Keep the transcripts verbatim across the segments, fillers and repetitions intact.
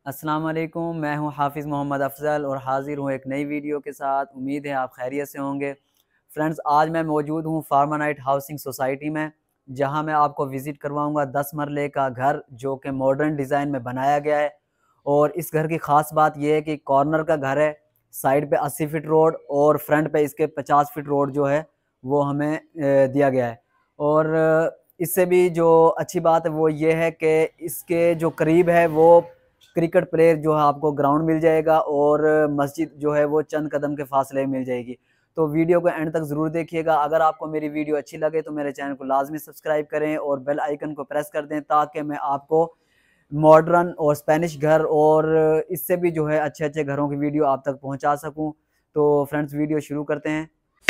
अस्सलाम वालेकुम, मैं हूं हाफ़िज़ मोहम्मद अफ़ज़ल और हाज़िर हूं एक नई वीडियो के साथ। उम्मीद है आप खैरियत से होंगे। फ्रेंड्स, आज मैं मौजूद हूं फार्मानाइट हाउसिंग सोसाइटी में, जहां मैं आपको विज़िट करवाऊंगा दस मरले का घर जो कि मॉडर्न डिज़ाइन में बनाया गया है। और इस घर की ख़ास बात यह है कि कॉर्नर का घर है, साइड पे अस्सी फ़ीट रोड और फ्रंट पे इसके पचास फ़ीट रोड जो है वो हमें दिया गया है। और इससे भी जो अच्छी बात है वो ये है कि इसके जो करीब है वो क्रिकेट प्लेयर जो है आपको ग्राउंड मिल जाएगा और मस्जिद जो है वो चंद कदम के फासले में मिल जाएगी। तो वीडियो को एंड तक ज़रूर देखिएगा। अगर आपको मेरी वीडियो अच्छी लगे तो मेरे चैनल को लाजमी सब्सक्राइब करें और बेल आइकन को प्रेस कर दें, ताकि मैं आपको मॉडर्न और स्पेनिश घर और इससे भी जो है अच्छे अच्छे घरों की वीडियो आप तक पहुंचा सकूं। तो फ्रेंड्स, वीडियो शुरू करते हैं।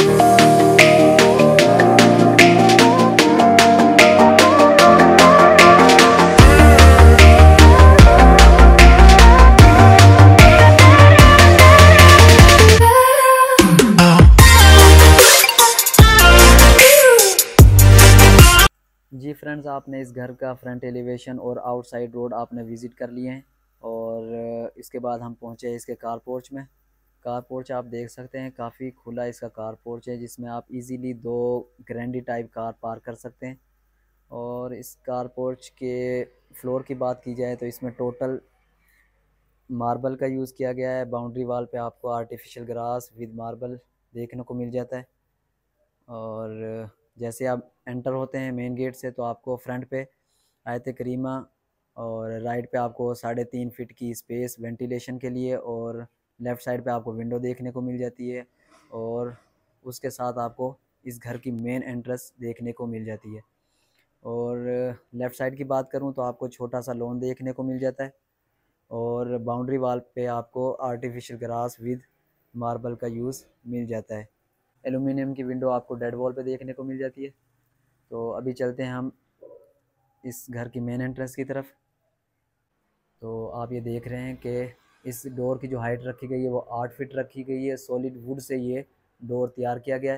जी फ्रेंड्स, आपने इस घर का फ्रंट एलिवेशन और आउटसाइड रोड आपने विज़िट कर लिए हैं और इसके बाद हम पहुंचे इसके कार पोर्च में। कार पोर्च आप देख सकते हैं, काफ़ी खुला इसका कार पोर्च है, जिसमें आप इजीली दो ग्रैंडी टाइप कार पार्क कर सकते हैं। और इस कार पोर्च के फ्लोर की बात की जाए तो इसमें टोटल मार्बल का यूज़ किया गया है। बाउंड्री वाल पे आपको आर्टिफिशियल ग्रास विद मार्बल देखने को मिल जाता है। और जैसे आप एंटर होते हैं मेन गेट से तो आपको फ्रंट पे आयत करीमा और राइट पे आपको साढ़े तीन फीट की स्पेस वेंटिलेशन के लिए, और लेफ़्ट साइड पे आपको विंडो देखने को मिल जाती है। और उसके साथ आपको इस घर की मेन एंट्रेंस देखने को मिल जाती है। और लेफ़्ट साइड की बात करूं तो आपको छोटा सा लॉन देखने को मिल जाता है। और बाउंड्री वाल पे आपको आर्टिफिशियल ग्रास विद मार्बल का यूज़ मिल जाता है। एलुमिनियम की विंडो आपको डेड वॉल पे देखने को मिल जाती है। तो अभी चलते हैं हम इस घर की मेन एंट्रेंस की तरफ। तो आप ये देख रहे हैं कि इस डोर की जो हाइट रखी गई है वो आठ फीट रखी गई है। सॉलिड वुड से ये डोर तैयार किया गया है।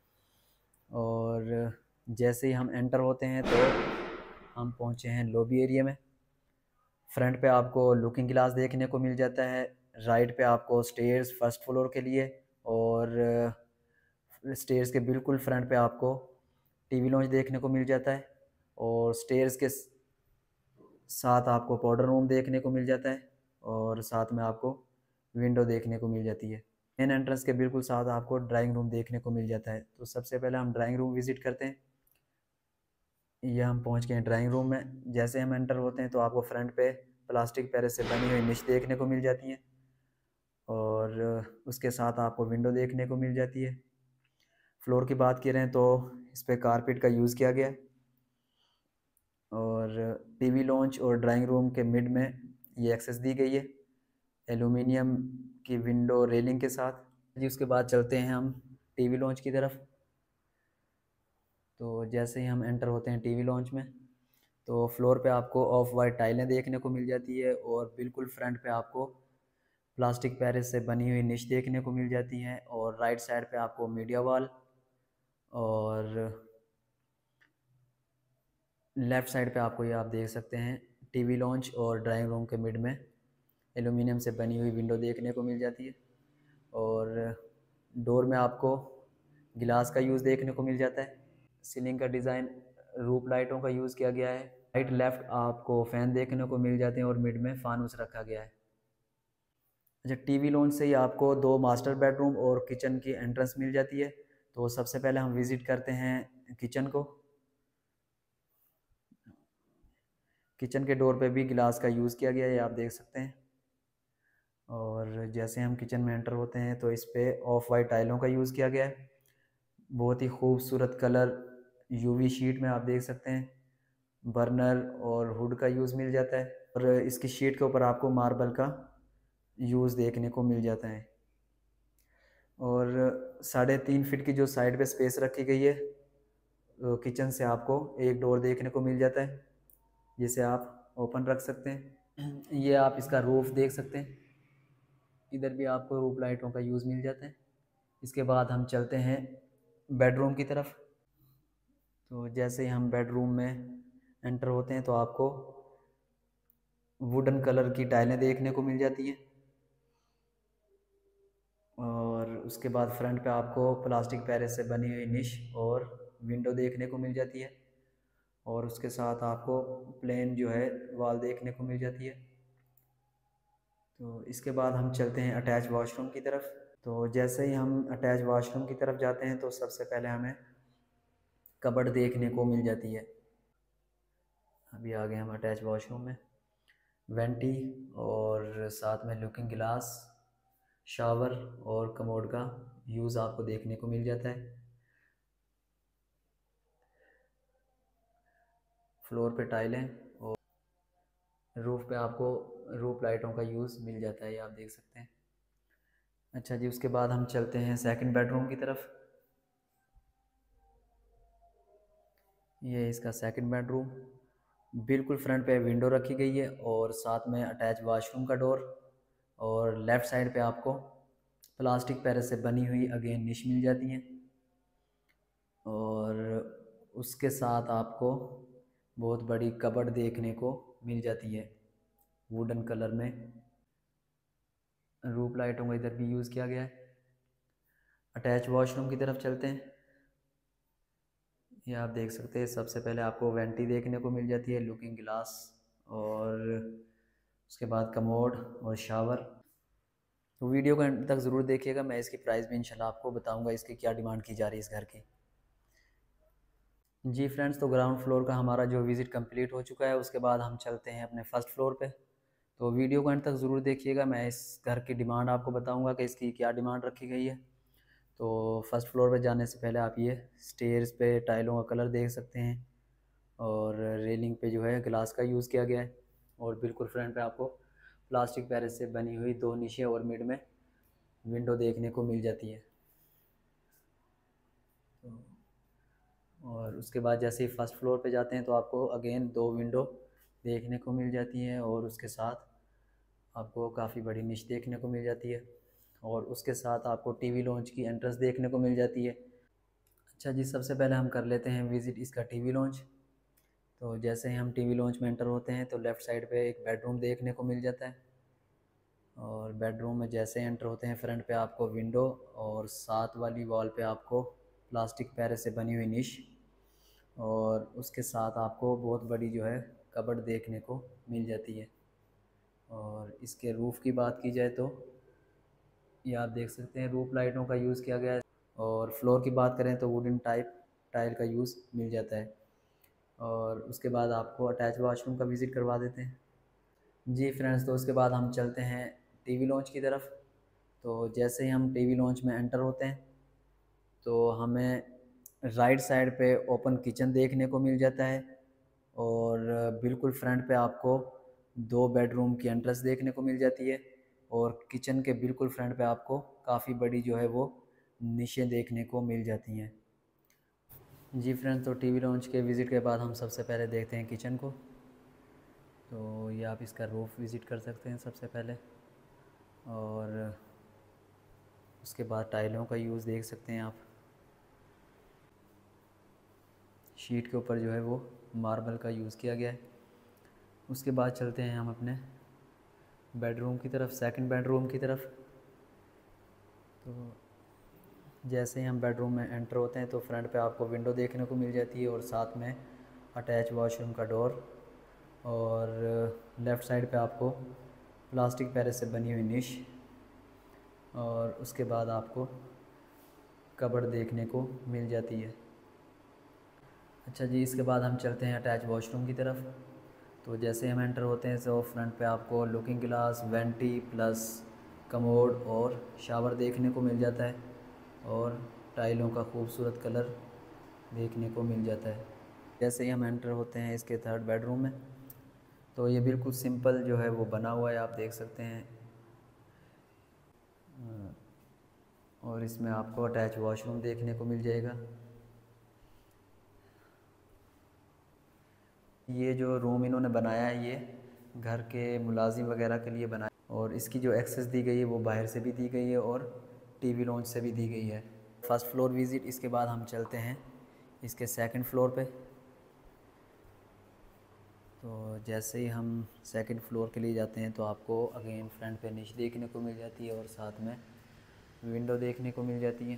और जैसे ही हम एंटर होते हैं तो हम पहुंचे हैं लॉबी एरिया में। फ्रंट पे आपको लुकिंग ग्लास देखने को मिल जाता है। राइट पे आपको स्टेयर्स फर्स्ट फ्लोर के लिए, और स्टेयर्स के बिल्कुल फ्रंट पे आपको टीवी लॉन्च देखने को मिल जाता है। और स्टेयर्स के साथ आपको पाउडर रूम देखने को मिल जाता है, और साथ में आपको विंडो देखने को मिल जाती है। मेन एंट्रेंस के बिल्कुल साथ आपको ड्राइंग रूम देखने को मिल जाता है। तो सबसे पहले हम ड्राइंग रूम विज़िट करते हैं। ये हम पहुंच गए हैं ड्राइंग रूम में। जैसे हम एंटर होते हैं तो आपको फ्रंट पे प्लास्टिक पैरेस से बनी हुई निच देखने को मिल जाती है, और उसके साथ आपको विंडो देखने को मिल जाती है। फ्लोर की बात करें तो इस पर कारपेट का यूज़ किया गया है। और टीवी लॉन्च और ड्राइंग रूम के मिड में ये एक्सेस दी गई है एलुमिनियम की विंडो रेलिंग के साथ। जी, उसके बाद चलते हैं हम टीवी लॉन्च की तरफ। तो जैसे ही हम एंटर होते हैं टीवी लॉन्च में तो फ्लोर पे आपको ऑफ वाइट टाइलें देखने को मिल जाती है, और बिल्कुल फ्रंट पे आपको प्लास्टिक पैरेस से बनी हुई निच देखने को मिल जाती हैं। और राइट साइड पे आपको मीडिया वॉल, और लेफ़्ट साइड पे आपको ये आप देख सकते हैं टीवी लॉन्च और ड्राइंग रूम के मिड में एलुमिनियम से बनी हुई विंडो देखने को मिल जाती है। और डोर में आपको गिलास का यूज़ देखने को मिल जाता है। सीलिंग का डिज़ाइन रूप लाइटों का यूज़ किया गया है। राइट लेफ़्ट आपको फ़ैन देखने को मिल जाते हैं और मिड में फानूस रखा गया है। अच्छा, टीवी लॉन्च से ही आपको दो मास्टर बेडरूम और किचन की एंट्रेंस मिल जाती है। तो सबसे पहले हम विज़िट करते हैं किचन को। किचन के डोर पे भी गिलास का यूज़ किया गया है, आप देख सकते हैं। और जैसे हम किचन में एंटर होते हैं तो इस पर ऑफ वाइट टाइलों का यूज़ किया गया है। बहुत ही खूबसूरत कलर यूवी शीट में आप देख सकते हैं। बर्नर और हुड का यूज़ मिल जाता है, और इसकी शीट के ऊपर आपको मार्बल का यूज़ देखने को मिल जाता है। और साढ़े तीन फीट की जो साइड पे स्पेस रखी गई है, तो किचन से आपको एक डोर देखने को मिल जाता है जिसे आप ओपन रख सकते हैं। ये आप इसका रूफ देख सकते हैं, इधर भी आपको रूफ लाइटों का यूज़ मिल जाता है। इसके बाद हम चलते हैं बेडरूम की तरफ। तो जैसे ही हम बेडरूम में एंटर होते हैं तो आपको वुडन कलर की टाइलें देखने को मिल जाती हैं। और उसके बाद फ्रंट पे आपको प्लास्टिक पैरे से बनी हुई निश और विंडो देखने को मिल जाती है। और उसके साथ आपको प्लेन जो है वॉल देखने को मिल जाती है। तो इसके बाद हम चलते हैं अटैच वॉशरूम की तरफ। तो जैसे ही हम अटैच वॉशरूम की तरफ जाते हैं तो सबसे पहले हमें कबर्ड देखने को मिल जाती है। अभी आ गए हम अटैच वॉशरूम में। वेंटी और साथ में लुकिंग ग्लास, शावर और कमोड का यूज़ आपको देखने को मिल जाता है। फ्लोर पे टाइलें और रूफ़ पे आपको रूफ लाइटों का यूज़ मिल जाता है, ये आप देख सकते हैं। अच्छा जी, उसके बाद हम चलते हैं सेकंड बेडरूम की तरफ। ये इसका सेकंड बेडरूम, बिल्कुल फ्रंट पे विंडो रखी गई है और साथ में अटैच वॉशरूम का डोर। और लेफ़्ट साइड पे आपको प्लास्टिक पैरे से बनी हुई अगेन निश मिल जाती हैं। और उसके साथ आपको बहुत बड़ी कबर्ड देखने को मिल जाती है वुडन कलर में। रूफ लाइटों का इधर भी यूज़ किया गया है। अटैच वॉशरूम की तरफ चलते हैं। ये आप देख सकते हैं, सबसे पहले आपको वेंटी देखने को मिल जाती है, लुकिंग ग्लास और उसके बाद कमोड और शावर। तो वीडियो को अंत तक ज़रूर देखिएगा, मैं इसकी प्राइस भी इंशाल्लाह आपको बताऊंगा इसकी क्या डिमांड की जा रही है इस घर की। जी फ्रेंड्स, तो ग्राउंड फ्लोर का हमारा जो विज़िट कंप्लीट हो चुका है, उसके बाद हम चलते हैं अपने फर्स्ट फ्लोर पे। तो वीडियो को अंत तक ज़रूर देखिएगा, मैं इस घर की डिमांड आपको बताऊंगा कि इसकी क्या डिमांड रखी गई है। तो फर्स्ट फ्लोर पे जाने से पहले आप ये स्टेयर्स पे टाइलों का कलर देख सकते हैं और रेलिंग पे जो है ग्लास का यूज़ किया गया है। और बिल्कुल फ्रंट पे आपको प्लास्टिक पैरेस से बनी हुई दो निशें और मिड में विंडो देखने को मिल जाती है। तो और उसके बाद जैसे ही फर्स्ट फ्लोर पे जाते हैं तो आपको अगेन दो विंडो देखने को मिल जाती हैं और उसके साथ आपको काफ़ी बड़ी निश देखने को मिल जाती है। और उसके साथ आपको टीवी लॉन्च की एंट्रेंस देखने को मिल जाती है। अच्छा जी, सबसे पहले हम कर लेते हैं विज़िट इसका टीवी लॉन्च। तो जैसे ही हम टीवी लॉन्च में एंटर होते हैं तो लेफ़्ट साइड पे एक बेडरूम देखने को मिल जाता है। और बेडरूम में जैसे ही एंटर होते हैं फ्रंट पे आपको विंडो और साथ वाली वॉल पे आपको प्लास्टिक पैरे से बनी हुई निश और उसके साथ आपको बहुत बड़ी जो है कबर्ड देखने को मिल जाती है। और इसके रूफ़ की बात की जाए तो ये आप देख सकते हैं रूफ लाइटों का यूज़ किया गया है। और फ्लोर की बात करें तो वुडन टाइप टाइल का यूज़ मिल जाता है। और उसके बाद आपको अटैच वॉशरूम का विज़िट करवा देते हैं। जी फ्रेंड्स, तो उसके बाद हम चलते हैं टीवी लॉन्च की तरफ। तो जैसे ही हम टीवी लॉन्च में एंटर होते हैं तो हमें राइट साइड पे ओपन किचन देखने को मिल जाता है। और बिल्कुल फ्रंट पे आपको दो बेडरूम की एंट्रेंस देखने को मिल जाती है। और किचन के बिल्कुल फ्रंट पे आपको काफ़ी बड़ी जो है वो निशें देखने को मिल जाती हैं। जी फ्रेंड्स, तो टीवी लॉन्च के विज़िट के बाद हम सबसे पहले देखते हैं किचन को। तो ये आप इसका रूफ विज़िट कर सकते हैं सबसे पहले। और उसके बाद टाइलों का यूज़ देख सकते हैं आप, शीट के ऊपर जो है वो मार्बल का यूज़ किया गया है। उसके बाद चलते हैं हम अपने बेडरूम की तरफ, सेकंड बेडरूम की तरफ। तो जैसे ही हम बेडरूम में एंटर होते हैं तो फ्रंट पे आपको विंडो देखने को मिल जाती है और साथ में अटैच वॉशरूम का डोर। और लेफ़्ट साइड पे आपको प्लास्टिक पैरे से बनी हुई निश और उसके बाद आपको कबर्ड देखने को मिल जाती है। अच्छा जी, इसके बाद हम चलते हैं अटैच वॉशरूम की तरफ। तो जैसे हम एंटर होते हैं तो फ्रंट पे आपको looking glass, vanity plus commode और शावर देखने को मिल जाता है। और टाइलों का खूबसूरत कलर देखने को मिल जाता है। जैसे ही हम एंटर होते हैं इसके थर्ड बेडरूम में तो ये बिल्कुल सिंपल जो है वो बना हुआ है, आप देख सकते हैं। और इसमें आपको अटैच वॉशरूम देखने को मिल जाएगा। ये जो रूम इन्होंने बनाया है ये घर के मुलाजिम वगैरह के लिए बनाया। और इसकी जो एक्सेस दी गई है वो बाहर से भी दी गई है और टीवी लॉन्च से भी दी गई है। फर्स्ट फ्लोर विज़िट, इसके बाद हम चलते हैं इसके सेकंड फ्लोर पे। तो जैसे ही हम सेकंड फ्लोर के लिए जाते हैं तो आपको अगेन फ्रंट पे निच देखने को मिल जाती है और साथ में विंडो देखने को मिल जाती है।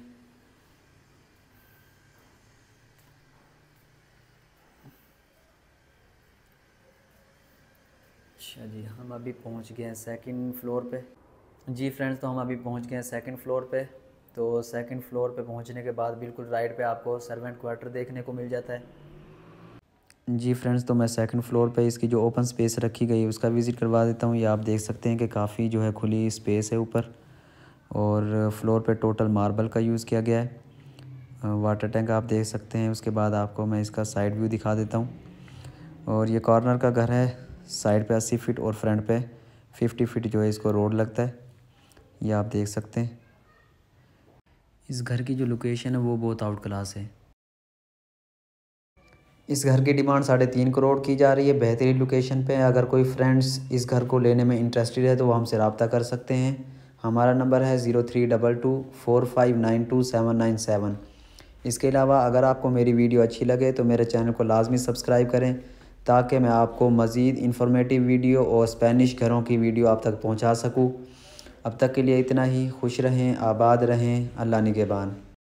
अच्छा जी, हम अभी पहुंच गए हैं सेकंड फ्लोर पे। जी फ्रेंड्स, तो हम अभी पहुंच गए हैं सेकंड फ्लोर पे। तो सेकंड फ्लोर पे पहुंचने के बाद बिल्कुल राइट पे आपको सर्वेंट क्वार्टर देखने को मिल जाता है। जी फ्रेंड्स, तो मैं सेकंड फ्लोर पे इसकी जो ओपन स्पेस रखी गई है उसका विज़िट करवा देता हूँ। ये आप देख सकते हैं कि काफ़ी जो है खुली स्पेस है ऊपर, और फ्लोर पे टोटल मार्बल का यूज़ किया गया है। वाटर टैंक आप देख सकते हैं। उसके बाद आपको मैं इसका साइड व्यू दिखा देता हूँ। और ये कॉर्नर का घर है, साइड पे अस्सी फीट और फ्रंट पे फिफ्टी फीट जो है इसको रोड लगता है। ये आप देख सकते हैं। इस घर की जो लोकेशन है वो बहुत आउट क्लास है। इस घर की डिमांड साढ़े तीन करोड़ की जा रही है, बेहतरीन लोकेशन पे। अगर कोई फ्रेंड्स इस घर को लेने में इंटरेस्टेड है तो वो हमसे रब्ता कर सकते हैं। हमारा नंबर है zero three double two four five nine two seven nine seven. इसके अलावा अगर आपको मेरी वीडियो अच्छी लगे तो मेरे चैनल को लाजमी सब्सक्राइब करें, ताकि मैं आपको मज़ीद इन्फॉर्मेटिव वीडियो और स्पेनिश घरों की वीडियो आप तक पहुंचा सकूं। अब तक के लिए इतना ही। खुश रहें, आबाद रहें, अल्लाह निगहबान।